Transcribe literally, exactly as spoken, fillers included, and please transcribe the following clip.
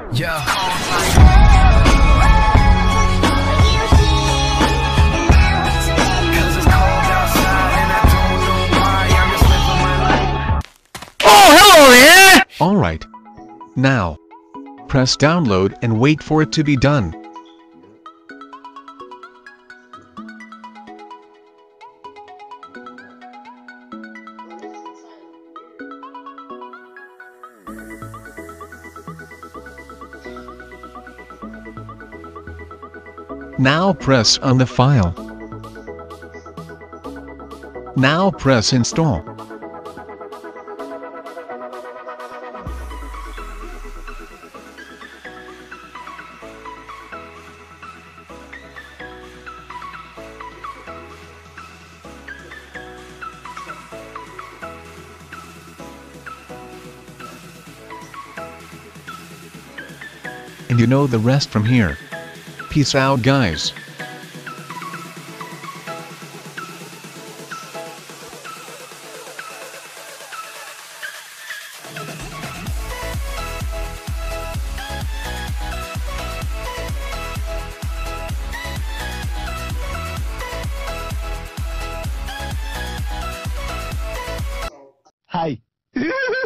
Yeah. Alright. Now, press download and wait for it to be done. Now press on the file. Now press install. And you know the rest from here. Peace out, guys. Hi.